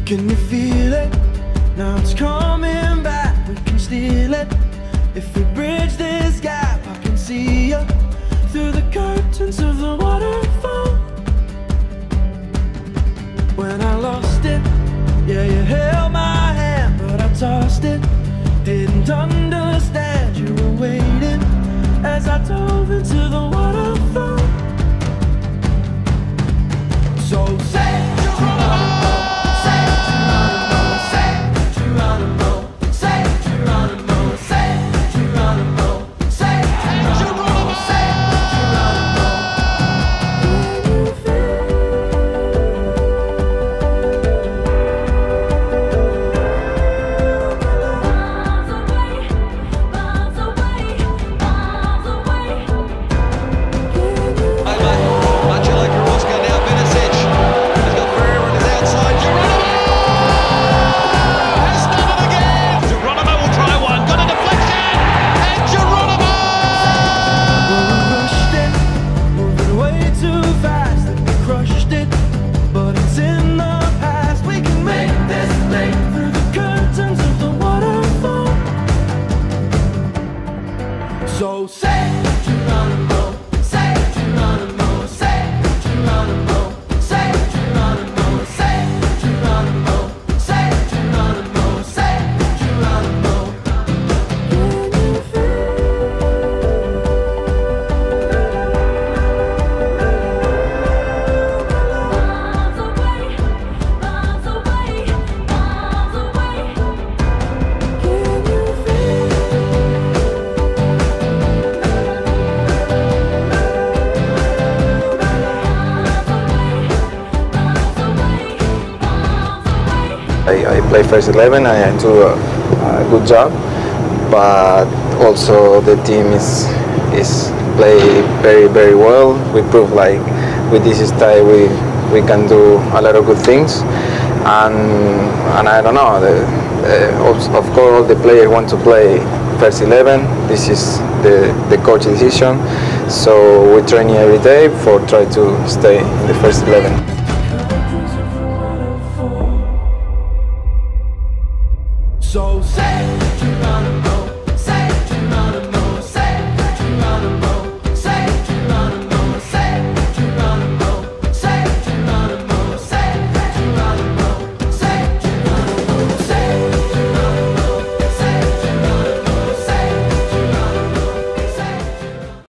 Can you feel it? Now it's coming back, we can steal it. If we bridge this gap, I can see you through the curtains of the waterfall. When I lost it, yeah, you held my hand, but I tossed it. Didn't understand you were waiting as I dove into the waterfall. So say Geronimo, say Geronimo, say Geronimo, say Geronimo, say Geronimo, say Geronimo, say Geronimo. So say Geronimo, say Geronimo, say Geronimo, say Geronimo, say Geronimo, say Geronimo, say Geronimo. I play first 11, I do a good job, but also the team is play very well. We prove like with this style we can do a lot of good things, and I don't know. Of course, all the players want to play first 11. This is the coach decision, so we train every day for try to stay in the first 11. So say